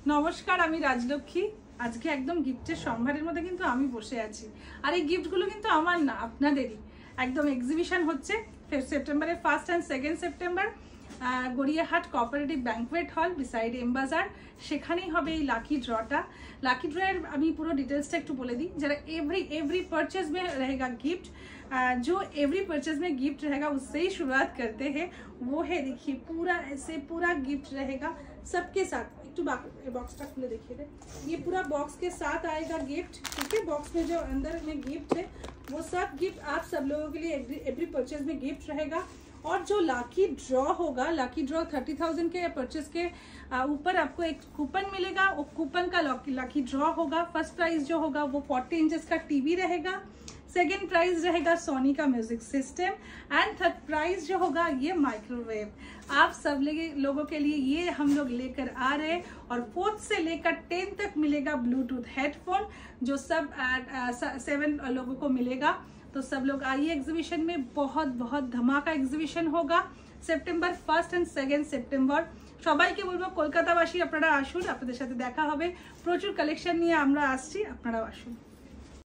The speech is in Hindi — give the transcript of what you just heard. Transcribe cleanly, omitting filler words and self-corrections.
নমস্কার, আমি রাজলক্ষ্মী। আজকে একদম গিফটের সম্ভারের মধ্যে কিন্তু আমি বসে আছি। আর এই গিফটগুলো কিন্তু আমার না, আপনাদেরই। একদম এক্সিবিশন হচ্ছে সেপ্টেম্বরের 1 and 2 September Gariahat cooperative banquet hall beside M Bazar. সেখানেই হবে এই লাকি ড্রটা। लाकी ड्रॉयर আমি পুরো ডিটেলসটা একটু বলে দিই। जरा एवरी परचेज में रहेगा गिफ्ट, जो एवरी परचेज में गिफ्ट रहेगा उससे ही शुरुआत करते हैं। वो है, देखिए पूरा ऐसे पूरा गिफ्ट रहेगा सबके साथ। एक बॉक्स का खुले देखिए, ये पूरा बॉक्स के साथ आएगा गिफ्ट। ठीक है, बॉक्स में जो अंदर में गिफ्ट है वो सब गिफ्ट आप सब लोगों के लिए एवरी परचेज में गिफ्ट रहेगा। और जो लाकी ड्रॉ होगा, लाकी ड्रॉ 30,000 के परचेज के ऊपर आपको एक कूपन मिलेगा। वो कूपन का लाकी ड्रॉ होगा। फर्स्ट प्राइज जो होगा वो 40 इंचेस का टीवी रहेगा। सेकेंड प्राइज रहेगा सोनी का music system. And third prize जो होगा ये माइक्रोवेव। आप सब लोगों के लिए ये हम लोग लेकर आ रहे हैं। और 4th से लेकर 10 तक मिलेगा ब्लूटूथ हेडफोन, जो सब 7 लोगों को मिलेगा। तो सब लोग आइए एग्जीबिशन में। बहुत बहुत धमाका एग्जीबिशन होगा सेप्टेम्बर 1 and 2 সেপ্টেম্বর। সবাইকে বলবো কলকাতাবাসী আপনারা আসুন, আপনাদের সাথে দেখা হবে। প্রচুর কালেকশন নিয়ে আমরা আসছি, আপনারাও আসুন।